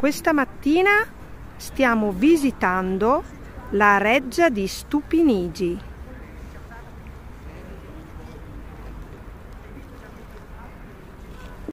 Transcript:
Questa mattina stiamo visitando la reggia di Stupinigi.